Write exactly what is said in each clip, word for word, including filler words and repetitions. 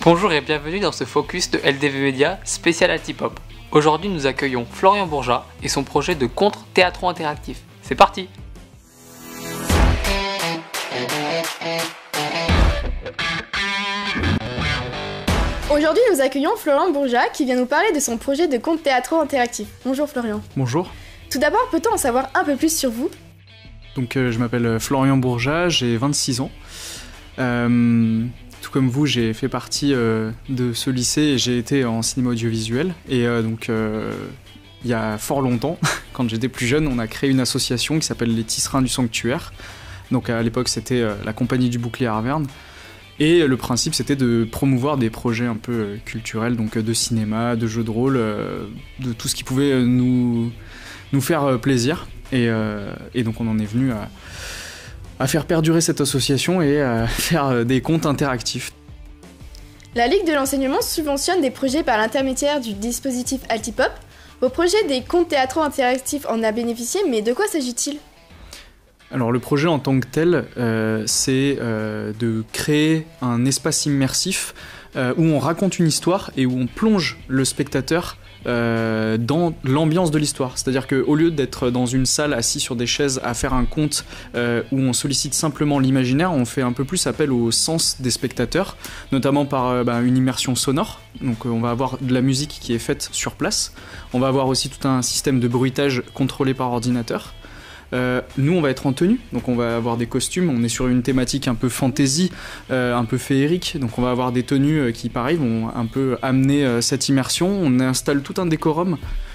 Bonjour et bienvenue dans ce focus de L D V Media spécial Altipop. Aujourd'hui nous accueillons Florian Bourjat et son projet de contre théâtro interactif. C'est parti! Aujourd'hui nous accueillons Florian Bourjat qui vient nous parler de son projet de conte théâtro interactif. Bonjour Florian. Bonjour. Tout d'abord, peut-on en savoir un peu plus sur vous? Donc euh, je m'appelle Florian Bourjat, j'ai vingt-six ans. Euh, tout comme vous, j'ai fait partie euh, de ce lycée et j'ai été en cinéma audiovisuel. Et euh, donc euh, il y a fort longtemps, quand j'étais plus jeune, on a créé une association qui s'appelle les Tisserins du Sanctuaire. Donc à l'époque c'était euh, la compagnie du Bouclier Arverne. Et le principe, c'était de promouvoir des projets un peu culturels, donc de cinéma, de jeux de rôle, de tout ce qui pouvait nous, nous faire plaisir. Et, euh, et donc on en est venu à, à faire perdurer cette association et à faire des contes interactifs. La Ligue de l'enseignement subventionne des projets par l'intermédiaire du dispositif Altipop. Vos projets des contes théâtraux interactifs en a bénéficié, mais de quoi s'agit-il ? Alors le projet en tant que tel, euh, c'est euh, de créer un espace immersif euh, où on raconte une histoire et où on plonge le spectateur euh, dans l'ambiance de l'histoire. C'est-à-dire qu'au lieu d'être dans une salle assis sur des chaises à faire un conte euh, où on sollicite simplement l'imaginaire, on fait un peu plus appel au sens des spectateurs, notamment par euh, bah, une immersion sonore. Donc euh, on va avoir de la musique qui est faite sur place. On va avoir aussi tout un système de bruitage contrôlé par ordinateur. Euh, nous on va être en tenue, donc on va avoir des costumes, on est sur une thématique un peu fantasy, euh, un peu féerique, donc on va avoir des tenues qui pareil vont un peu amener euh, cette immersion. On installe tout un décorum,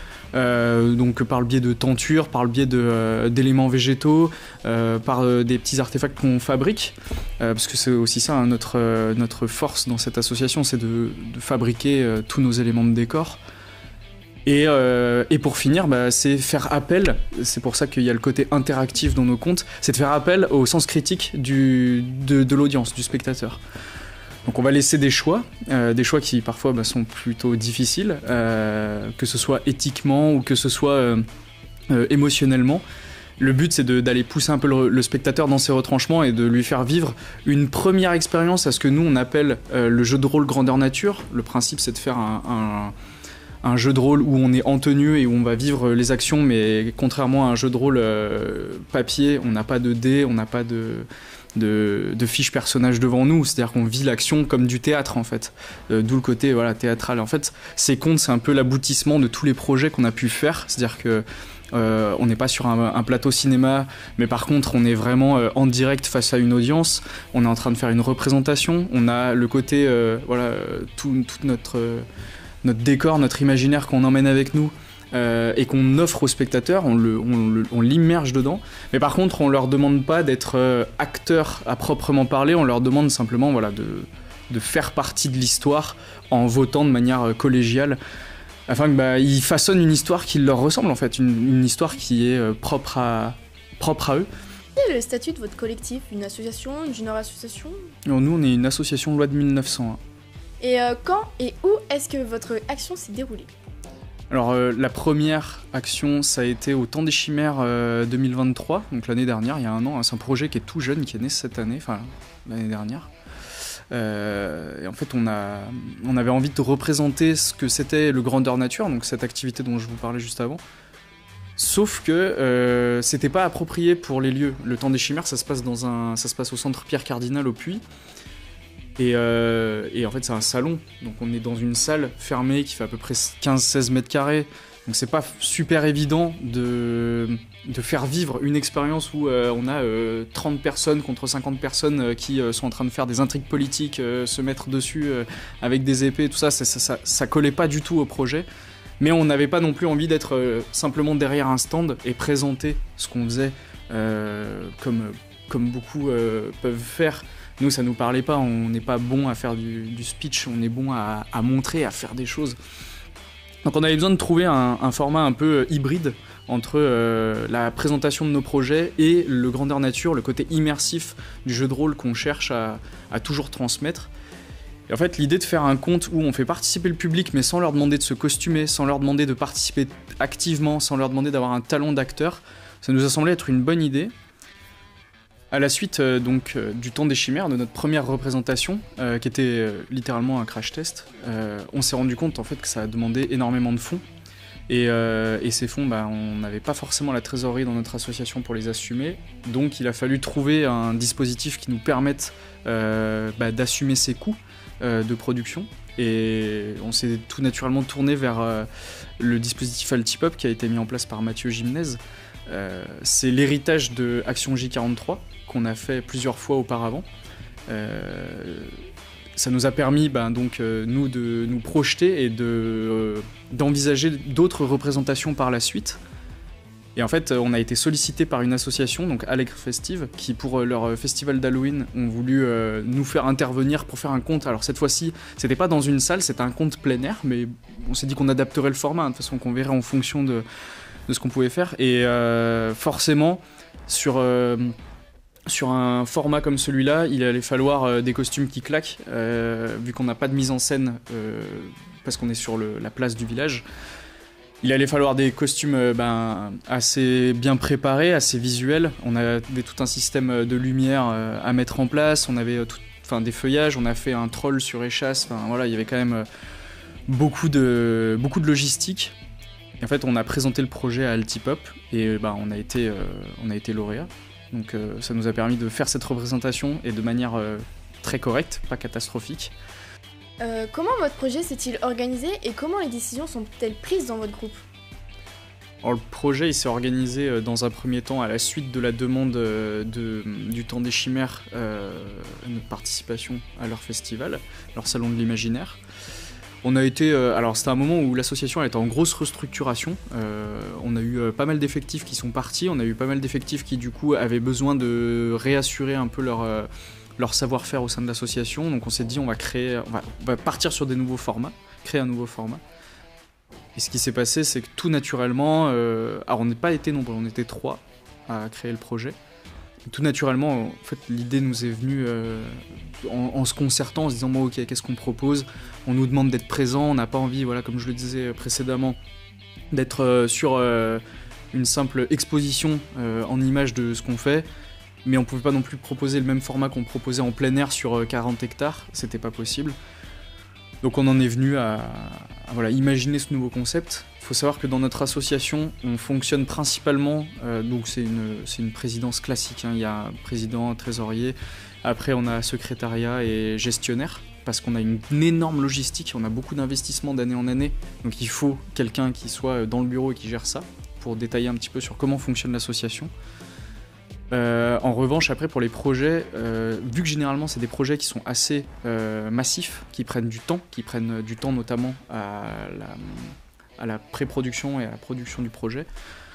euh, donc par le biais de tentures, par le biais de, euh, d'éléments végétaux, euh, par euh, des petits artefacts qu'on fabrique, euh, parce que c'est aussi ça hein, notre, euh, notre force dans cette association, c'est de, de fabriquer euh, tous nos éléments de décor. Et, euh, et pour finir, bah, c'est faire appel, c'est pour ça qu'il y a le côté interactif dans nos contes, c'est de faire appel au sens critique du, de, de l'audience, du spectateur. Donc on va laisser des choix, euh, des choix qui parfois bah, sont plutôt difficiles, euh, que ce soit éthiquement ou que ce soit euh, euh, émotionnellement. Le but c'est de, d'aller pousser un peu le, le spectateur dans ses retranchements et de lui faire vivre une première expérience à ce que nous on appelle euh, le jeu de rôle grandeur nature. Le principe c'est de faire un... un un jeu de rôle où on est en tenue et où on va vivre les actions, mais contrairement à un jeu de rôle euh, papier, on n'a pas de dés, on n'a pas de, de, de fiches personnages devant nous, c'est-à-dire qu'on vit l'action comme du théâtre en fait, euh, d'où le côté voilà, théâtral. En fait, ces contes, c'est un peu l'aboutissement de tous les projets qu'on a pu faire, c'est-à-dire que Euh, on n'est pas sur un, un plateau cinéma, mais par contre on est vraiment euh, en direct face à une audience, on est en train de faire une représentation, on a le côté, euh, voilà, tout, tout notre... Euh, notre décor, notre imaginaire qu'on emmène avec nous euh, et qu'on offre aux spectateurs, on, le, on, le, on l'immerge dedans. Mais par contre, on leur demande pas d'être euh, acteurs à proprement parler, on leur demande simplement voilà, de, de faire partie de l'histoire en votant de manière euh, collégiale, afin qu'ils bah, façonnent une histoire qui leur ressemble en fait, une, une histoire qui est euh, propre, à, propre à eux. Quel est le statut de votre collectif? Une association, une junior association? Alors, nous, on est une association loi de mille neuf cent un. Et euh, quand et où est-ce que votre action s'est déroulée? Alors euh, la première action, ça a été au Temps des Chimères euh, deux mille vingt-trois, donc l'année dernière, il y a un an. Hein, c'est un projet qui est tout jeune, qui est né cette année, enfin l'année dernière. Euh, et en fait, on, a, on avait envie de représenter ce que c'était le grandeur nature, donc cette activité dont je vous parlais juste avant. Sauf que euh, c'était pas approprié pour les lieux. Le Temps des Chimères, ça se passe, dans un, ça se passe au centre Pierre Cardinal au Puy. Et, euh, et en fait c'est un salon, donc on est dans une salle fermée qui fait à peu près quinze à seize mètres carrés, donc c'est pas super évident de, de faire vivre une expérience où euh, on a euh, trente personnes contre cinquante personnes euh, qui euh, sont en train de faire des intrigues politiques, euh, se mettre dessus euh, avec des épées, tout ça ça, ça, ça, ça collait pas du tout au projet, mais on n'avait pas non plus envie d'être euh, simplement derrière un stand et présenter ce qu'on faisait euh, comme, comme beaucoup euh, peuvent faire. Nous, ça nous parlait pas, on n'est pas bon à faire du, du speech, on est bon à, à montrer, à faire des choses. Donc on avait besoin de trouver un, un format un peu hybride entre euh, la présentation de nos projets et le grandeur nature, le côté immersif du jeu de rôle qu'on cherche à, à toujours transmettre. Et en fait, l'idée de faire un conte où on fait participer le public, mais sans leur demander de se costumer, sans leur demander de participer activement, sans leur demander d'avoir un talent d'acteur, ça nous a semblé être une bonne idée. À la suite euh, donc, euh, du temps des chimères, de notre première représentation, euh, qui était euh, littéralement un crash test, euh, on s'est rendu compte en fait, que ça a demandé énormément de fonds. Et, euh, et ces fonds, bah, on n'avait pas forcément la trésorerie dans notre association pour les assumer. Donc il a fallu trouver un dispositif qui nous permette euh, bah, d'assumer ces coûts euh, de production. Et on s'est tout naturellement tourné vers euh, le dispositif Altipop qui a été mis en place par Mathieu Gimnez. Euh, c'est l'héritage de Action J quarante-trois qu'on a fait plusieurs fois auparavant. Euh, ça nous a permis ben, donc, euh, nous de nous projeter et de, euh, d'envisager d'autres représentations par la suite. Et en fait, on a été sollicité par une association, donc Alec Festive, qui pour leur festival d'Halloween ont voulu euh, nous faire intervenir pour faire un conte. Alors cette fois-ci, c'était pas dans une salle, c'était un conte plein air, mais on s'est dit qu'on adapterait le format, hein, de façon qu'on verrait en fonction de, de ce qu'on pouvait faire. Et euh, forcément, sur, euh, sur un format comme celui-là, il allait falloir euh, des costumes qui claquent, euh, vu qu'on n'a pas de mise en scène, euh, parce qu'on est sur le, la place du village. Il allait falloir des costumes euh, ben, assez bien préparés, assez visuels. On avait tout un système de lumière euh, à mettre en place, on avait tout, enfin, des feuillages, on a fait un troll sur échasse, enfin, voilà, il y avait quand même euh, beaucoup, de, beaucoup de logistique. Et en fait, on a présenté le projet à Altipop et ben, on a été, euh, on a été lauréat. Donc euh, ça nous a permis de faire cette représentation et de manière euh, très correcte, pas catastrophique. Euh, comment votre projet s'est-il organisé et comment les décisions sont-elles prises dans votre groupe ? Alors, le projet il s'est organisé euh, dans un premier temps à la suite de la demande euh, de, du temps des chimères, euh, notre participation à leur festival, leur salon de l'imaginaire. On a été, euh, alors c'était un moment où l'association elle était en grosse restructuration. Euh, on a eu euh, pas mal d'effectifs qui sont partis, on a eu pas mal d'effectifs qui du coup avaient besoin de réassurer un peu leur euh, leur savoir-faire au sein de l'association, donc on s'est dit on va créer, on va, on va partir sur des nouveaux formats, créer un nouveau format. Et ce qui s'est passé, c'est que tout naturellement, euh, alors on n'est pas été nombreux, on était trois à créer le projet. Et tout naturellement, en fait, l'idée nous est venue euh, en, en se concertant, en se disant bon, ok, qu'est-ce qu'on propose ? On nous demande d'être présent, on n'a pas envie, voilà, comme je le disais précédemment, d'être euh, sur euh, une simple exposition euh, en image de ce qu'on fait. Mais on pouvait pas non plus proposer le même format qu'on proposait en plein air sur quarante hectares, c'était pas possible. Donc on en est venu à, à voilà, imaginer ce nouveau concept. Il faut savoir que dans notre association, on fonctionne principalement, euh, donc c'est une, c'est une présidence classique, hein. Il y a un président, un trésorier, après on a secrétariat et gestionnaire, parce qu'on a une, une énorme logistique, on a beaucoup d'investissements d'année en année, donc il faut quelqu'un qui soit dans le bureau et qui gère ça, pour détailler un petit peu sur comment fonctionne l'association. Euh, en revanche, après pour les projets, euh, vu que généralement c'est des projets qui sont assez euh, massifs, qui prennent du temps, qui prennent du temps notamment à la, à la pré-production et à la production du projet,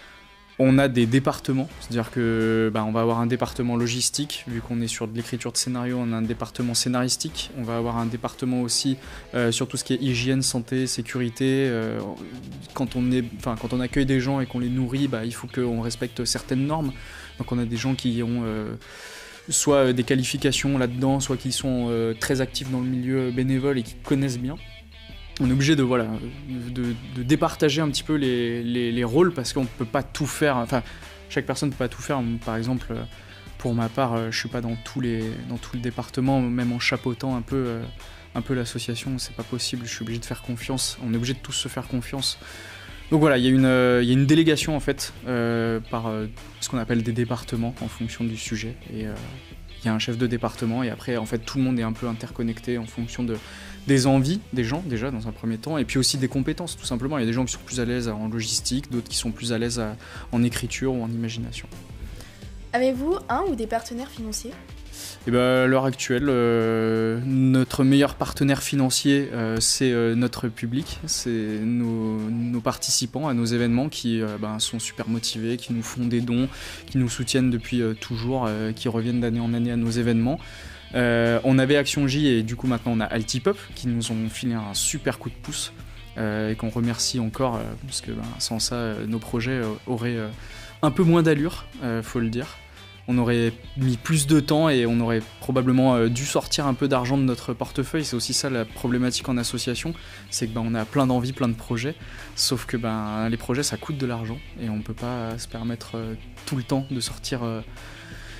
on a des départements, c'est-à-dire que bah, on va avoir un département logistique, vu qu'on est sur de l'écriture de scénario, on a un département scénaristique, on va avoir un département aussi euh, sur tout ce qui est hygiène, santé, sécurité. Euh, quand, on est, quand on accueille des gens et qu'on les nourrit, bah, il faut qu'on respecte certaines normes. Donc on a des gens qui ont euh, soit des qualifications là-dedans, soit qui sont euh, très actifs dans le milieu bénévole et qui connaissent bien. On est obligé de, voilà, de, de départager un petit peu les, les, les rôles parce qu'on ne peut pas tout faire. Enfin, chaque personne ne peut pas tout faire. Par exemple, pour ma part, je ne suis pas dans tous les, dans tout le département, même en chapeautant un peu, un peu l'association, c'est pas possible. Je suis obligé de faire confiance. On est obligé de tous se faire confiance. Donc voilà, il y a une, il y a une délégation en fait euh, par euh, ce qu'on appelle des départements en fonction du sujet. Et euh, il y a un chef de département et après en fait tout le monde est un peu interconnecté en fonction de, des envies des gens déjà dans un premier temps et puis aussi des compétences tout simplement. Il y a des gens qui sont plus à l'aise en logistique, d'autres qui sont plus à l'aise à, en écriture ou en imagination. Avez-vous un ou des partenaires financiers ? Et ben, à l'heure actuelle, euh, notre meilleur partenaire financier, euh, c'est euh, notre public, c'est nos, nos participants à nos événements qui euh, ben, sont super motivés, qui nous font des dons, qui nous soutiennent depuis euh, toujours, euh, qui reviennent d'année en année à nos événements. Euh, on avait Action J et du coup maintenant on a Altipop qui nous ont filé un super coup de pouce euh, et qu'on remercie encore euh, parce que ben, sans ça, euh, nos projets euh, auraient euh, un peu moins d'allure, euh, faut le dire. On aurait mis plus de temps et on aurait probablement dû sortir un peu d'argent de notre portefeuille. C'est aussi ça la problématique en association, c'est que ben, on a plein d'envies, plein de projets, sauf que ben, les projets ça coûte de l'argent et on ne peut pas se permettre tout le temps de sortir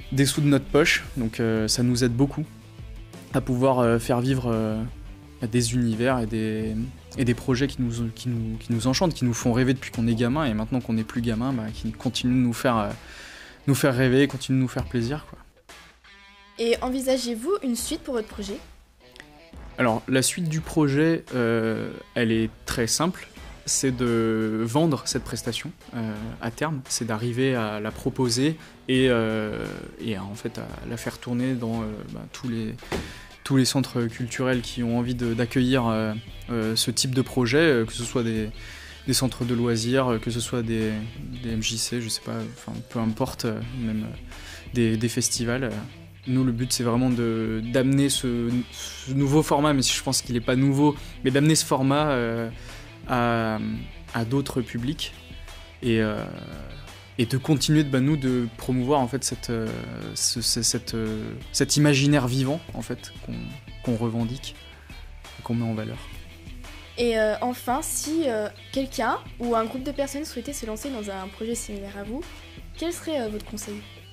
des sous de notre poche, donc euh, ça nous aide beaucoup à pouvoir euh, faire vivre euh, des univers et des, et des projets qui nous, qui, nous, qui nous enchantent, qui nous font rêver depuis qu'on est gamin, et maintenant qu'on n'est plus gamin, bah, qui continuent de nous faire, euh, nous faire rêver, continuent de nous faire plaisir, quoi. Et envisagez-vous une suite pour votre projet ? Alors, la suite du projet, euh, elle est très simple. C'est de vendre cette prestation euh, à terme. C'est d'arriver à la proposer et, euh, et à, en fait, à la faire tourner dans euh, bah, tous, les, tous les centres culturels qui ont envie de, d'accueillir euh, euh, ce type de projet, euh, que ce soit des, des centres de loisirs, que ce soit des, des M J C, je sais pas, enfin, peu importe, euh, même euh, des, des festivals. Euh. Nous, le but, c'est vraiment de, d'amener ce, ce nouveau format, mais je pense qu'il n'est pas nouveau, mais d'amener ce format euh, à, à d'autres publics et, euh, et de continuer de, bah, nous, de promouvoir en fait, cette, euh, ce, cette, euh, cet imaginaire vivant en fait, qu'on, qu'on revendique et qu'on met en valeur. Et euh, enfin, si euh, quelqu'un ou un groupe de personnes souhaitait se lancer dans un projet similaire à vous, quel serait euh, votre conseil ?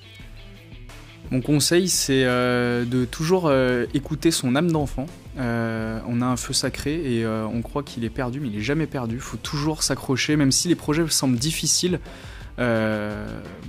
Mon conseil, c'est euh, de toujours euh, écouter son âme d'enfant. Euh, on a un feu sacré et euh, on croit qu'il est perdu, mais il n'est jamais perdu. Il faut toujours s'accrocher, même si les projets semblent difficiles. Euh,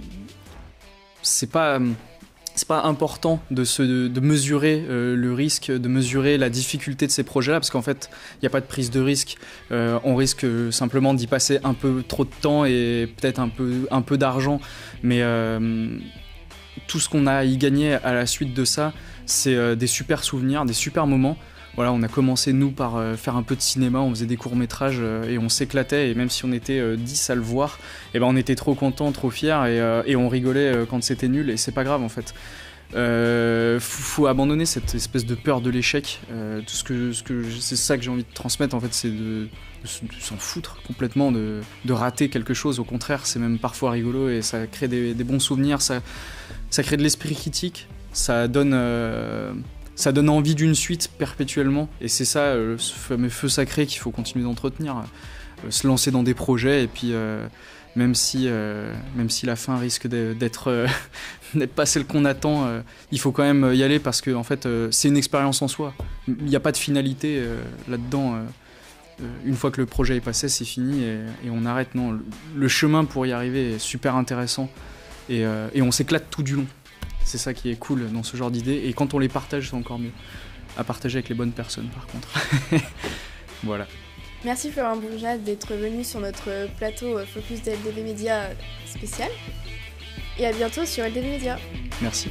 c'est pas, c'est pas important de, se, de, de mesurer euh, le risque, de mesurer la difficulté de ces projets-là, parce qu'en fait, il n'y a pas de prise de risque. Euh, on risque simplement d'y passer un peu trop de temps et peut-être un peu, un peu d'argent, mais... Euh, tout ce qu'on a à y gagner à la suite de ça, c'est euh, des super souvenirs, des super moments. Voilà, on a commencé, nous, par euh, faire un peu de cinéma, on faisait des courts-métrages euh, et on s'éclatait. Et même si on était euh, dix à le voir, eh ben, on était trop contents, trop fiers et, euh, et on rigolait euh, quand c'était nul. Et c'est pas grave, en fait. Euh, faut, faut abandonner cette espèce de peur de l'échec. Euh, tout ce que, ce que, c'est ça que j'ai envie de transmettre, en fait, c'est de, de, de s'en foutre complètement, de, de rater quelque chose. Au contraire, c'est même parfois rigolo et ça crée des, des bons souvenirs. Ça, ça crée de l'esprit critique. Ça donne, euh, ça donne envie d'une suite perpétuellement. Et c'est ça, euh, ce fameux feu sacré qu'il faut continuer d'entretenir. Euh, se lancer dans des projets et puis... Euh, Même si, euh, même si la fin risque d'être, euh, d'être pas celle qu'on attend, euh, il faut quand même y aller parce que en fait, euh, c'est une expérience en soi. Il n'y a pas de finalité euh, là-dedans. Euh, une fois que le projet est passé, c'est fini et, et on arrête. Non, le, le chemin pour y arriver est super intéressant et, euh, et on s'éclate tout du long. C'est ça qui est cool dans ce genre d'idées. Et quand on les partage, c'est encore mieux. À partager avec les bonnes personnes, par contre. Voilà. Merci Florian Bourgeat d'être venu sur notre plateau Focus de L D V Média spécial. Et à bientôt sur L D V Média. Merci.